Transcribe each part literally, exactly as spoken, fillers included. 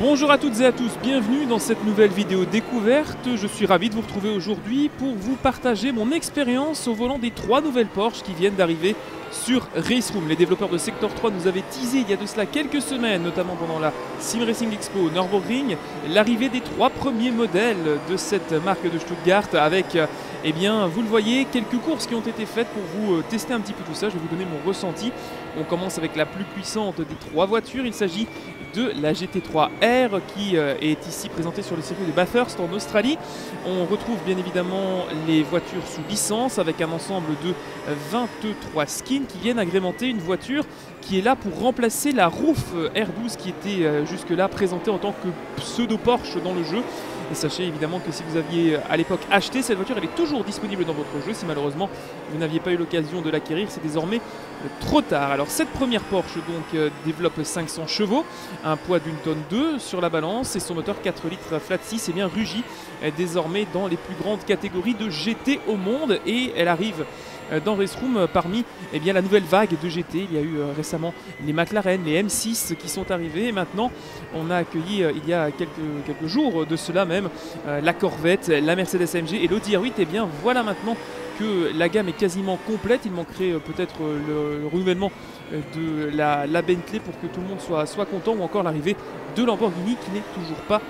Bonjour à toutes et à tous, bienvenue dans cette nouvelle vidéo découverte. Je suis ravi de vous retrouver aujourd'hui pour vous partager mon expérience au volant des trois nouvelles Porsche qui viennent d'arriver sur Raceroom. Les développeurs de Sector trois nous avaient teasé il y a de cela quelques semaines, notamment pendant la Sim Racing Expo au Nürburgring, l'arrivée des trois premiers modèles de cette marque de Stuttgart avec, eh bien, vous le voyez, quelques courses qui ont été faites pour vous tester un petit peu tout ça. Je vais vous donner mon ressenti. On commence avec la plus puissante des trois voitures. Il s'agit de la G T trois R qui euh, est ici présentée sur le circuit de Bathurst en Australie. On retrouve bien évidemment les voitures sous licence avec un ensemble de vingt-trois skins qui viennent agrémenter une voiture qui est là pour remplacer la Roof R douze qui était euh, jusque-là présentée en tant que pseudo Porsche dans le jeu. Et sachez évidemment que si vous aviez à l'époque acheté cette voiture, elle est toujours disponible dans votre jeu. Si malheureusement vous n'aviez pas eu l'occasion de l'acquérir, c'est désormais trop tard. Alors cette première Porsche donc euh, développe cinq cents chevaux, un poids d'une tonne deux sur la balance et son moteur quatre litres flat six est bien rugit euh, désormais dans les plus grandes catégories de G T au monde, et elle arrive dans Raceroom parmi eh bien, la nouvelle vague de G T. Il y a eu euh, récemment les McLaren, les M six qui sont arrivés, et maintenant on a accueilli euh, il y a quelques, quelques jours de cela même euh, la Corvette, la Mercedes A M G et l'Audi R huit. Et bien voilà maintenant que la gamme est quasiment complète. Il manquerait euh, peut-être euh, le, le renouvellement euh, de la, la Bentley pour que tout le monde soit, soit content, ou encore l'arrivée de Lamborghini qui n'est toujours pas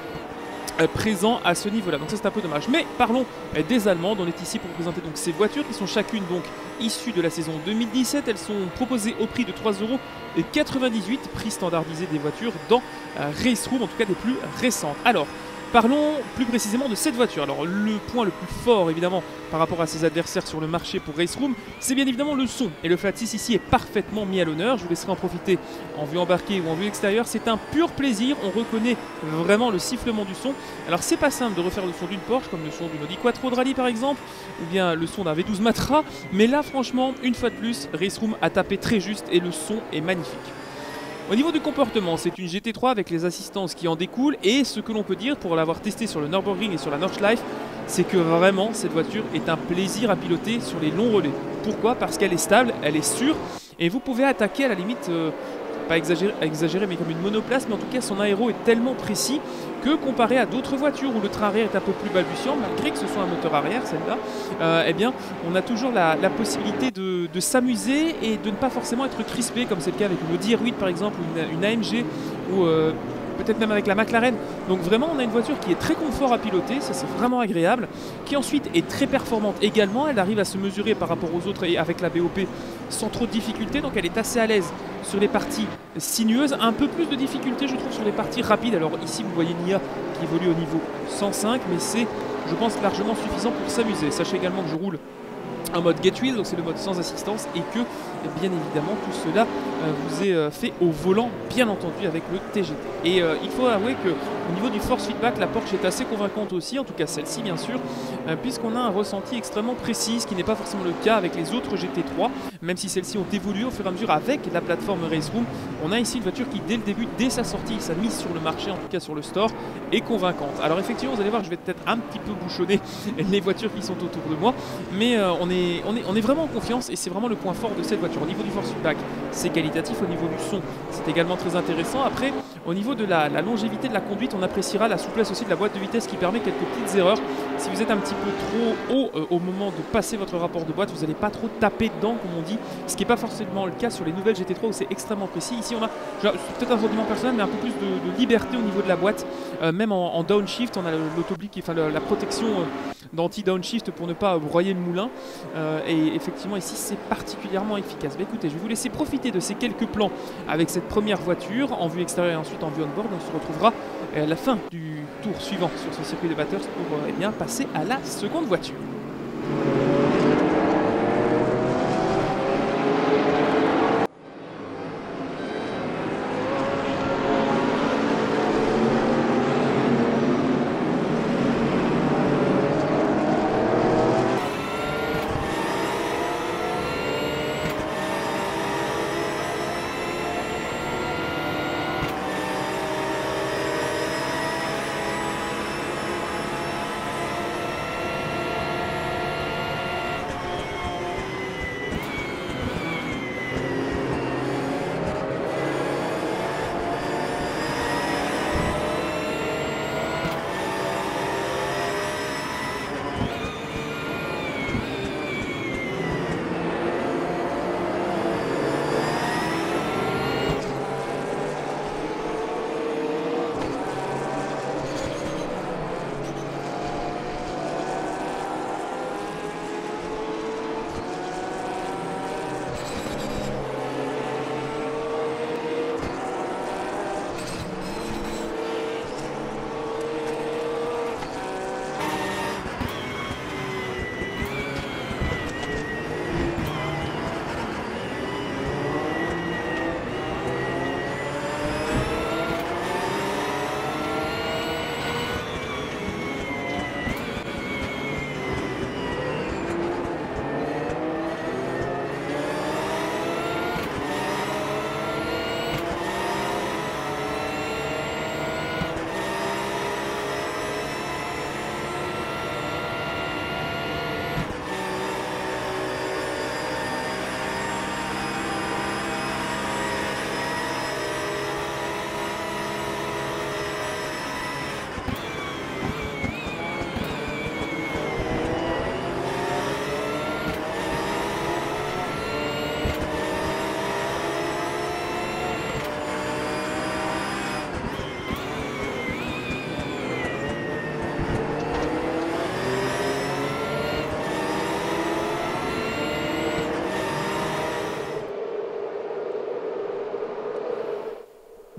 présent à ce niveau là, donc ça c'est un peu dommage. Mais parlons des Allemands. On est ici pour vous présenter donc ces voitures qui sont chacune donc issues de la saison deux mille dix-sept. Elles sont proposées au prix de trois euros quatre-vingt-dix-huit, prix standardisé des voitures dans Raceroom, en tout cas des plus récentes. Alors parlons plus précisément de cette voiture. Alors le point le plus fort évidemment par rapport à ses adversaires sur le marché pour Raceroom, c'est bien évidemment le son. Et le flat six ici est parfaitement mis à l'honneur. Je vous laisserai en profiter en vue embarquée ou en vue extérieure. C'est un pur plaisir. On reconnaît vraiment le sifflement du son. Alors c'est pas simple de refaire le son d'une Porsche comme le son d'une Audi Quattro de rallye par exemple, ou bien le son d'un V douze Matra. Mais là franchement, une fois de plus, Raceroom a tapé très juste et le son est magnifique. Au niveau du comportement, c'est une G T trois avec les assistances qui en découlent, et ce que l'on peut dire pour l'avoir testé sur le Nürburgring et sur la Nordschleife, c'est que vraiment cette voiture est un plaisir à piloter sur les longs relais. Pourquoi? Parce qu'elle est stable, elle est sûre, et vous pouvez attaquer à la limite, euh, pas exagérer, exagérer, mais comme une monoplace, mais en tout cas son aéro est tellement précis que comparé à d'autres voitures où le train arrière est un peu plus balbutiant, malgré que ce soit un moteur arrière, celle-là, euh, eh bien, on a toujours la, la possibilité de, de s'amuser et de ne pas forcément être crispé, comme c'est le cas avec une Audi R huit par exemple, ou une, une A M G, ou euh, peut-être même avec la McLaren. Donc vraiment, on a une voiture qui est très confort à piloter, ça c'est vraiment agréable, qui ensuite est très performante également. Elle arrive à se mesurer par rapport aux autres et avec la B O P sans trop de difficultés, donc elle est assez à l'aise sur les parties sinueuses, un peu plus de difficultés je trouve sur les parties rapides. Alors ici vous voyez Nia qui évolue au niveau cent cinq, mais c'est je pense largement suffisant pour s'amuser. Sachez également que je roule en mode Get Wheel, donc c'est le mode sans assistance, et que bien évidemment tout cela euh, vous est euh, fait au volant, bien entendu avec le T G T. Et euh, il faut avouer que au niveau du force feedback, la Porsche est assez convaincante aussi, en tout cas celle-ci bien sûr, euh, puisqu'on a un ressenti extrêmement précis, ce qui n'est pas forcément le cas avec les autres G T trois, même si celles-ci ont évolué au fur et à mesure avec la plateforme Raceroom. On a ici une voiture qui dès le début, dès sa sortie, sa mise sur le marché, en tout cas sur le store, est convaincante. Alors effectivement vous allez voir, je vais peut-être un petit peu bouchonner les voitures qui sont autour de moi, mais euh, on est On est, on est vraiment en confiance, et c'est vraiment le point fort de cette voiture. Au niveau du force feedback, c'est qualitatif. Au niveau du son, c'est également très intéressant. Après, au niveau de la, la longévité de la conduite, on appréciera la souplesse aussi de la boîte de vitesse qui permet quelques petites erreurs. Si vous êtes un petit peu trop haut euh, au moment de passer votre rapport de boîte, vous n'allez pas trop taper dedans comme on dit, ce qui n'est pas forcément le cas sur les nouvelles G T trois où c'est extrêmement précis. Ici on a, peut-être un sentiment personnel, mais un peu plus de, de liberté au niveau de la boîte, euh, même en, en downshift. On a l'autoblique, enfin le, la protection euh, d'anti-downshift pour ne pas broyer le moulin. Euh, et effectivement ici c'est particulièrement efficace. Mais écoutez, je vais vous laisser profiter de ces quelques plans avec cette première voiture en vue extérieure et ensuite en vue on-board. On se retrouvera à la fin du tour suivant sur ce circuit de Bathurst pour euh, eh bien, passer à la seconde voiture.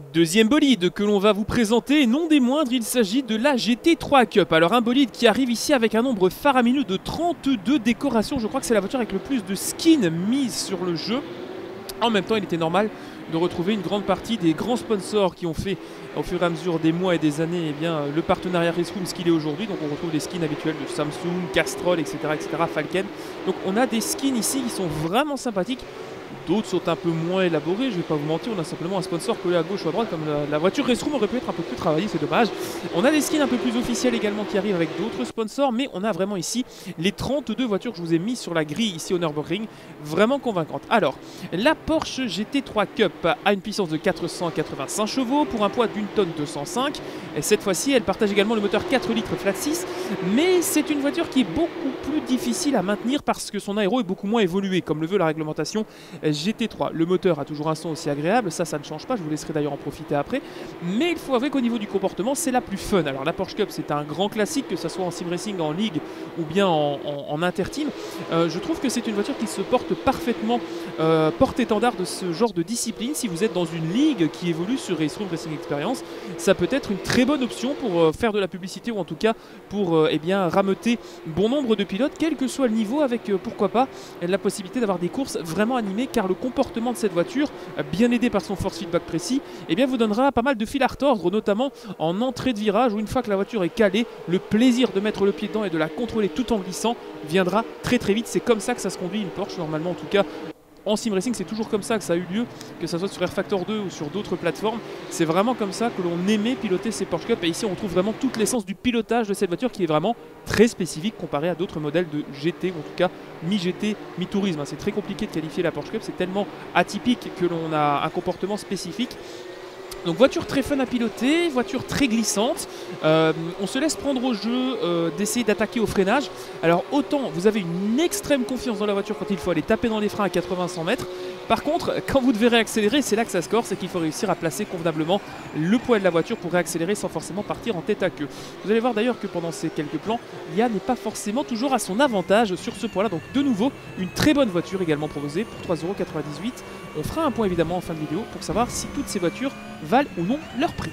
Deuxième bolide que l'on va vous présenter, non des moindres, il s'agit de la G T trois Cup. Alors un bolide qui arrive ici avec un nombre faramineux de trente-deux décorations. Je crois que c'est la voiture avec le plus de skins mises sur le jeu. En même temps, il était normal de retrouver une grande partie des grands sponsors qui ont fait au fur et à mesure des mois et des années eh bien, le partenariat Raceroom ce qu'il est aujourd'hui. Donc on retrouve les skins habituels de Samsung, Castrol, et cetera, et cetera, Falken. Donc on a des skins ici qui sont vraiment sympathiques. D'autres sont un peu moins élaborés, je vais pas vous mentir, on a simplement un sponsor collé à gauche ou à droite, comme la, la voiture Raceroom aurait pu être un peu plus travaillée, c'est dommage. On a des skins un peu plus officiels également qui arrivent avec d'autres sponsors, mais on a vraiment ici les trente-deux voitures que je vous ai mises sur la grille ici au Nürburgring, vraiment convaincantes. Alors, la Porsche G T trois Cup a une puissance de quatre cent quatre-vingt-cinq chevaux pour un poids d'une tonne deux cent cinq. Et cette fois-ci, elle partage également le moteur quatre litres flat six, mais c'est une voiture qui est beaucoup plus difficile à maintenir parce que son aéro est beaucoup moins évolué, comme le veut la réglementation G T trois. Le moteur a toujours un son aussi agréable, ça, ça ne change pas, je vous laisserai d'ailleurs en profiter après. Mais il faut avouer qu'au niveau du comportement, c'est la plus fun. Alors la Porsche Cup, c'est un grand classique, que ce soit en sim racing, en ligue ou bien en, en, en interteam. Euh, je trouve que c'est une voiture qui se porte parfaitement euh, porte-étendard de ce genre de discipline. Si vous êtes dans une ligue qui évolue sur Raceroom Racing Experience, ça peut être une très bonne option pour euh, faire de la publicité ou en tout cas pour euh, eh bien, rameuter bon nombre de pilotes, quel que soit le niveau, avec euh, pourquoi pas la possibilité d'avoir des courses vraiment animées, car le comportement de cette voiture, bien aidé par son force feedback précis, eh bien vous donnera pas mal de fil à retordre, notamment en entrée de virage, où une fois que la voiture est calée, le plaisir de mettre le pied dedans et de la contrôler tout en glissant viendra très très vite. C'est comme ça que ça se conduit une Porsche, normalement en tout cas. En sim racing, c'est toujours comme ça que ça a eu lieu, que ce soit sur R Factor deux ou sur d'autres plateformes. C'est vraiment comme ça que l'on aimait piloter ces Porsche Cup. Et ici, on retrouve vraiment toute l'essence du pilotage de cette voiture qui est vraiment très spécifique comparé à d'autres modèles de G T, ou en tout cas mi-G T, mi-tourisme. C'est très compliqué de qualifier la Porsche Cup, c'est tellement atypique que l'on a un comportement spécifique. Donc voiture très fun à piloter, voiture très glissante, euh, on se laisse prendre au jeu euh, d'essayer d'attaquer au freinage. Alors autant vous avez une extrême confiance dans la voiture quand il faut aller taper dans les freins à quatre-vingts à cent mètres. Par contre, quand vous devez réaccélérer, c'est là que ça se corse, c'est qu'il faut réussir à placer convenablement le poids de la voiture pour réaccélérer sans forcément partir en tête à queue. Vous allez voir d'ailleurs que pendant ces quelques plans, l'I A n'est pas forcément toujours à son avantage sur ce point-là. Donc de nouveau, une très bonne voiture également proposée pour trois euros quatre-vingt-dix-huit. On fera un point évidemment en fin de vidéo pour savoir si toutes ces voitures valent ou non leur prix.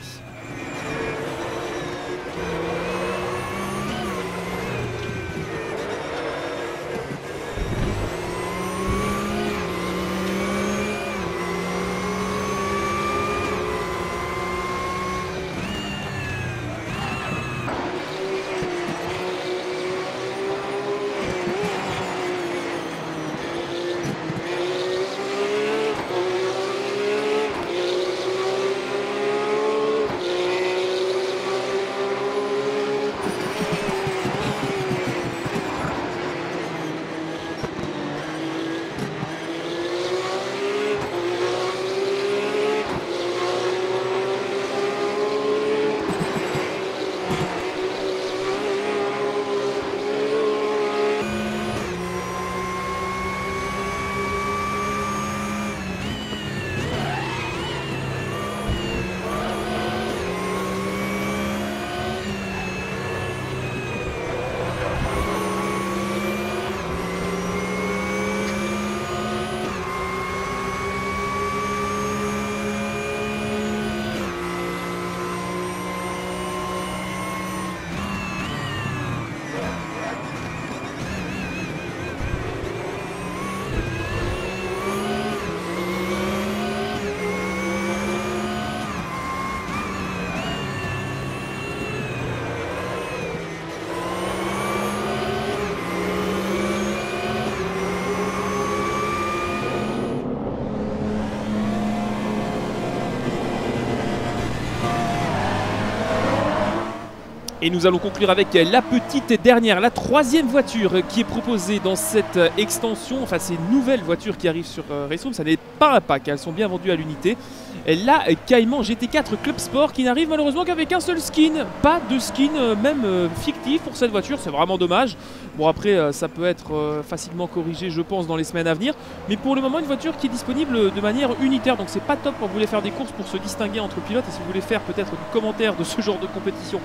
Et nous allons conclure avec la petite dernière, la troisième voiture qui est proposée dans cette extension, enfin ces nouvelles voitures qui arrivent sur euh, Raceroom. Ça n'est pas un pack, elles sont bien vendues à l'unité. La Cayman G T quatre Club Sport qui n'arrive malheureusement qu'avec un seul skin, pas de skin euh, même euh, fictif pour cette voiture, c'est vraiment dommage. Bon après euh, ça peut être euh, facilement corrigé je pense dans les semaines à venir, mais pour le moment une voiture qui est disponible de manière unitaire, donc c'est pas top quand vous voulez faire des courses pour se distinguer entre pilotes. Et si vous voulez faire peut-être du commentaire de ce genre de compétition,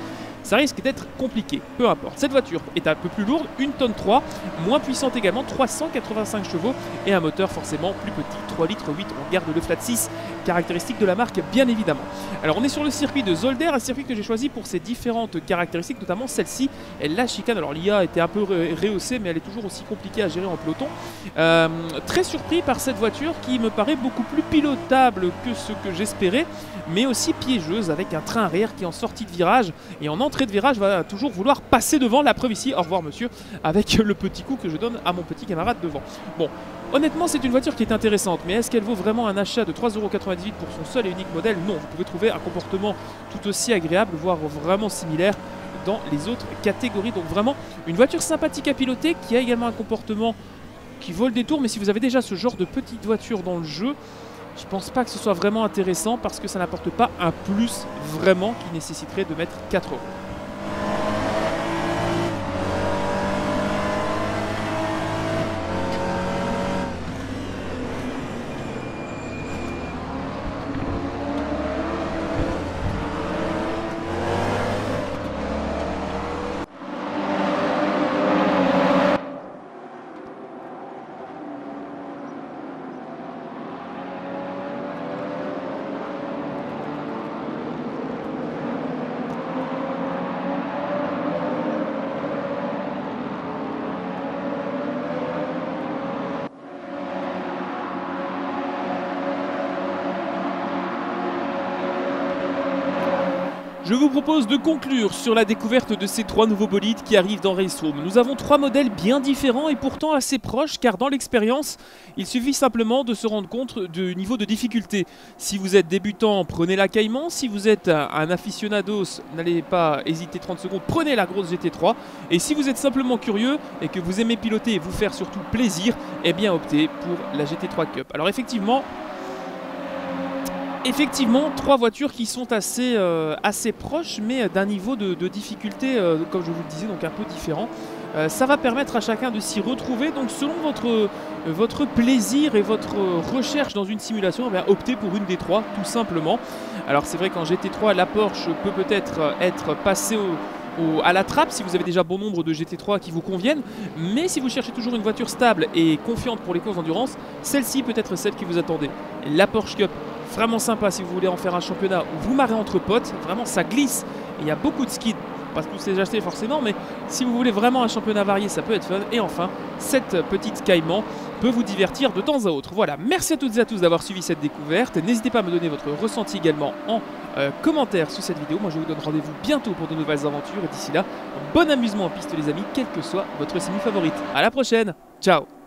ça risque d'être compliqué, peu importe. Cette voiture est un peu plus lourde, une tonne trois, moins puissante également, trois cent quatre-vingt-cinq chevaux et un moteur forcément plus petit, trois litres huit, on garde le flat six, caractéristique de la marque bien évidemment. Alors on est sur le circuit de Zolder, un circuit que j'ai choisi pour ses différentes caractéristiques, notamment celle-ci, la chicane. Alors l'I A était un peu rehaussée, mais elle est toujours aussi compliquée à gérer en peloton. Euh, très surpris par cette voiture qui me paraît beaucoup plus pilotable que ce que j'espérais, mais aussi piégeuse avec un train arrière qui en sortie de virage et en entrée de virage va toujours vouloir passer devant. La preuve ici, au revoir monsieur, avec le petit coup que je donne à mon petit camarade devant. Bon, honnêtement c'est une voiture qui est intéressante, mais est-ce qu'elle vaut vraiment un achat de trois euros quatre-vingt-dix-huit pour son seul et unique modèle? Non, vous pouvez trouver un comportement tout aussi agréable, voire vraiment similaire dans les autres catégories. Donc vraiment une voiture sympathique à piloter qui a également un comportement qui vaut le détour, mais si vous avez déjà ce genre de petite voiture dans le jeu, je pense pas que ce soit vraiment intéressant parce que ça n'apporte pas un plus vraiment qui nécessiterait de mettre quatre euros. Je vous propose de conclure sur la découverte de ces trois nouveaux bolides qui arrivent dans Race Room. Nous avons trois modèles bien différents et pourtant assez proches, car dans l'expérience, il suffit simplement de se rendre compte du niveau de difficulté. Si vous êtes débutant, prenez la Cayman. Si vous êtes un aficionados, n'allez pas hésiter trente secondes, prenez la grosse G T trois. Et si vous êtes simplement curieux et que vous aimez piloter et vous faire surtout plaisir, eh bien optez pour la G T trois Cup. Alors effectivement... Effectivement, trois voitures qui sont assez, euh, assez proches, mais d'un niveau de, de difficulté, euh, comme je vous le disais, donc un peu différent. Euh, ça va permettre à chacun de s'y retrouver. Donc selon votre, euh, votre plaisir et votre recherche dans une simulation, eh bien, optez pour une des trois, tout simplement. Alors c'est vrai qu'en G T trois, la Porsche peut peut-être être passée au... Au, à la trappe si vous avez déjà bon nombre de G T trois qui vous conviennent, mais si vous cherchez toujours une voiture stable et confiante pour les courses d'endurance, celle-ci peut être celle qui vous attendez. La Porsche Cup, vraiment sympa si vous voulez en faire un championnat où vous marrez entre potes, vraiment ça glisse et il y a beaucoup de skids, pas tous les acheter forcément, mais si vous voulez vraiment un championnat varié, ça peut être fun. Et enfin, cette petite Cayman peut vous divertir de temps à autre. Voilà, merci à toutes et à tous d'avoir suivi cette découverte. N'hésitez pas à me donner votre ressenti également en euh, commentaire sous cette vidéo. Moi, je vous donne rendez-vous bientôt pour de nouvelles aventures. Et d'ici là, bon amusement en piste les amis, quelle que soit votre semi favorite. À la prochaine, ciao.